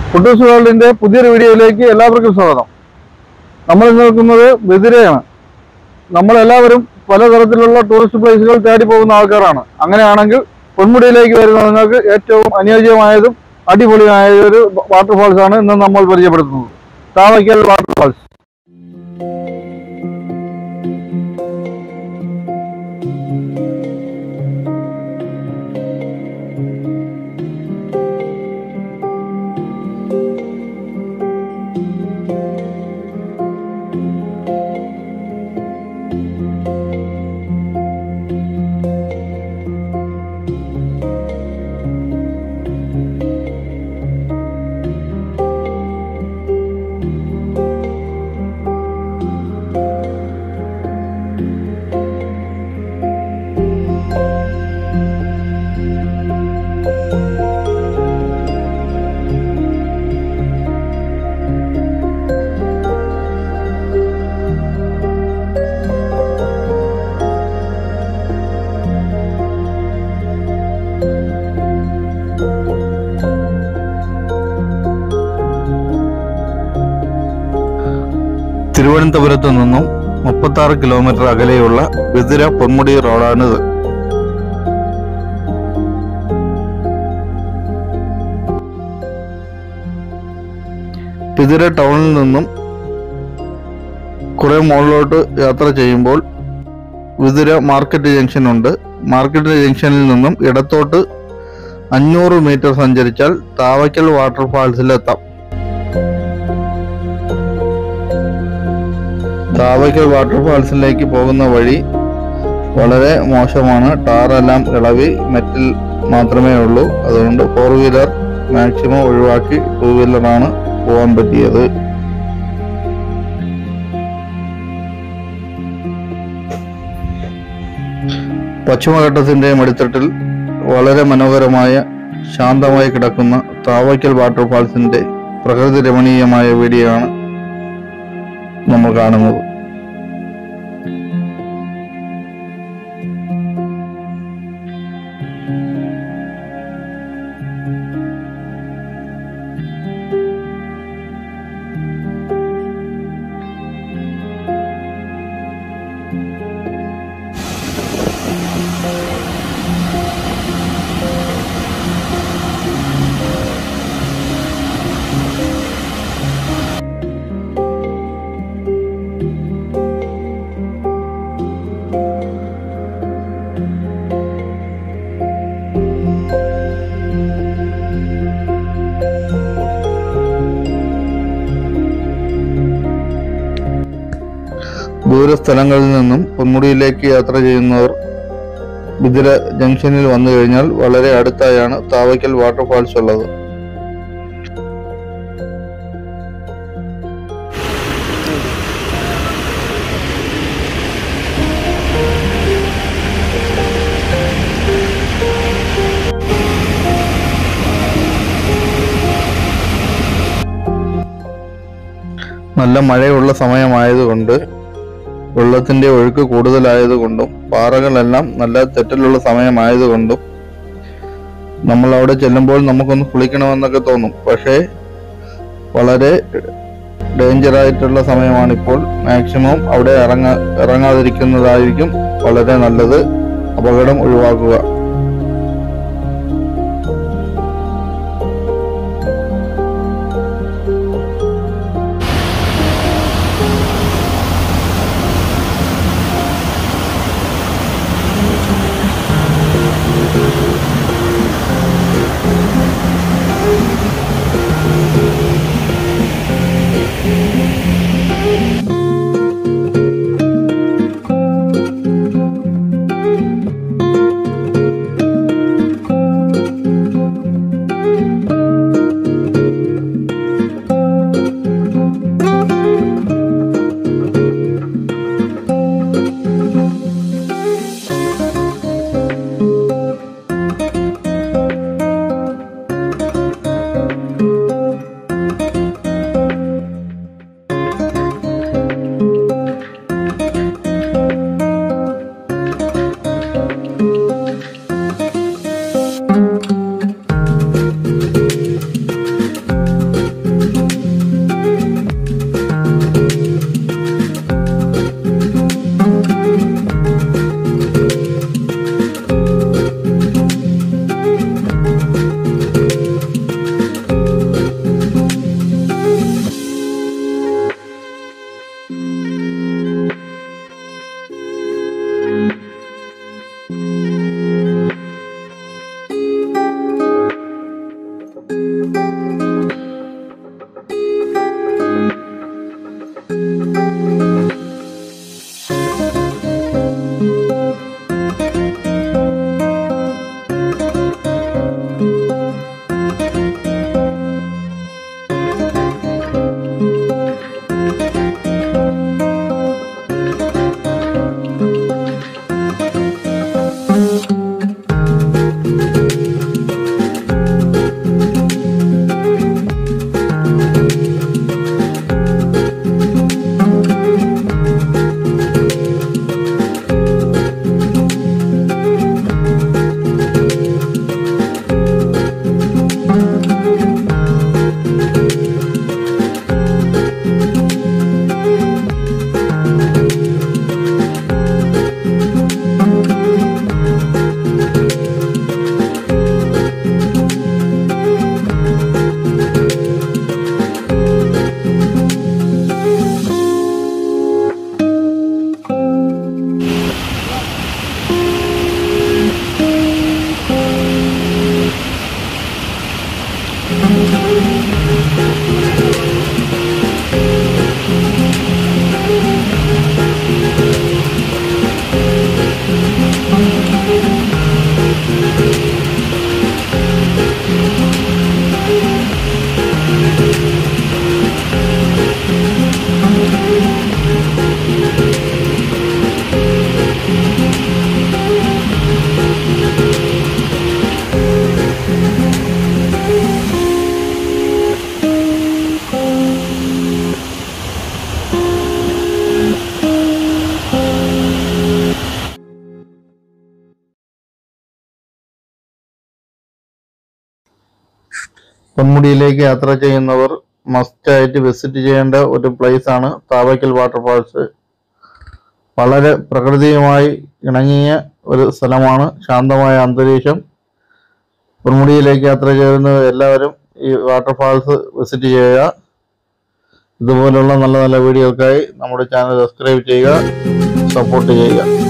കുട്ടൂസ് വേൾഡിന്റെ പുതിയൊരു വീഡിയോയിലേക്ക് എല്ലാവർക്കും സ്വാഗതം. നമ്മൾ നിൽക്കുന്നത് ബദിരയാണ്. നമ്മളെല്ലാവരും പലതരത്തിലുള്ള ടൂറിസ്റ്റ് പ്ലേസുകൾ തേടി പോകുന്ന ആൾക്കാരാണ്. അങ്ങനെയാണെങ്കിൽ പൊന്മുടിയിലേക്ക് വരുന്ന നിങ്ങൾക്ക് ഏറ്റവും അനുയോജ്യമായതും അടിപൊളിയായ ഒരു വാട്ടർഫാൾസ് ആണ് ഇന്ന് നമ്മൾ പരിചയപ്പെടുത്തുന്നത്. താവയ്ക്കൽ വാട്ടർഫാൾസ്. തിരുവനന്തപുരത്ത് നിന്നും 36 കിലോമീറ്റർ അകലെയുള്ള ബദിര പൊന്മുടി റോഡാണിത്. ബദിര ടൗണിൽ നിന്നും കുറെ മുകളിലോട്ട് യാത്ര ചെയ്യുമ്പോൾ ബദിര മാർക്കറ്റ് ജംഗ്ഷൻ ഉണ്ട്. മാർക്കറ്റ് ജംഗ്ഷനിൽ നിന്നും ഇടത്തോട്ട് 500 മീറ്റർ സഞ്ചരിച്ചാൽ താവയ്ക്കൽ വാട്ടർഫാൾസിലെത്താം. താവയ്ക്കൽ വാട്ടർഫാൾസിലേക്ക് പോകുന്ന വഴി വളരെ മോശമാണ്. ടാറെല്ലാം ഇളവി മെറ്റൽ മാത്രമേ ഉള്ളൂ. അതുകൊണ്ട് 4 വീലർ മാക്സിമം ഒഴിവാക്കി 2 വീലറാണ് പോകാൻ പറ്റിയത്. പശ്ചിമഘട്ടത്തിന്റെ മടിത്തട്ടിൽ വളരെ മനോഹരമായ ശാന്തമായി കിടക്കുന്ന താവയ്ക്കൽ വാട്ടർഫാൾസിന്റെ പ്രകൃതി രമണീയമായ വീഡിയോ ആണ് നമ്മൾ കാണുന്നത്. ദൂരസ്ഥലങ്ങളിൽ നിന്നും പൊന്മുടിയിലേക്ക് യാത്ര ചെയ്യുന്നവർ ബദിര ജംഗ്ഷനിൽ വന്നു കഴിഞ്ഞാൽ വളരെ അടുത്തായാണ് താവയ്ക്കൽ വാട്ടർഫാൾസ് ഉള്ളത്. നല്ല മഴയുള്ള സമയമായതുകൊണ്ട് വെള്ളത്തിന്റെ ഒഴുക്ക് കൂടുതലായതുകൊണ്ടും പാറകളെല്ലാം നല്ല തെറ്റലുള്ള സമയമായതുകൊണ്ടും നമ്മൾ അവിടെ ചെല്ലുമ്പോൾ നമുക്കൊന്ന് കുളിക്കണമെന്നൊക്കെ തോന്നും. പക്ഷേ വളരെ ഡേഞ്ചറായിട്ടുള്ള സമയമാണിപ്പോൾ. മാക്സിമം അവിടെ ഇറങ്ങാതിരിക്കുന്നതായിരിക്കും വളരെ നല്ലത്. അപകടം ഒഴിവാക്കുക. പൊന്മുടിയിലേക്ക് യാത്ര ചെയ്യുന്നവർ മസ്റ്റായിട്ട് വിസിറ്റ് ചെയ്യേണ്ട ഒരു പ്ലേസ് ആണ് താവയ്ക്കൽ വാട്ടർഫാൾസ്. വളരെ പ്രകൃതിയുമായി ഇണങ്ങിയ ഒരു സ്ഥലമാണ്, ശാന്തമായ അന്തരീക്ഷം. പൊന്മുടിയിലേക്ക് യാത്ര ചെയ്യുന്ന എല്ലാവരും ഈ വാട്ടർഫാൾസ് വിസിറ്റ് ചെയ്യുക. ഇതുപോലുള്ള നല്ല നല്ല വീഡിയോകൾക്കായി നമ്മുടെ ചാനൽ സബ്സ്ക്രൈബ് ചെയ്യുക, സപ്പോർട്ട് ചെയ്യുക.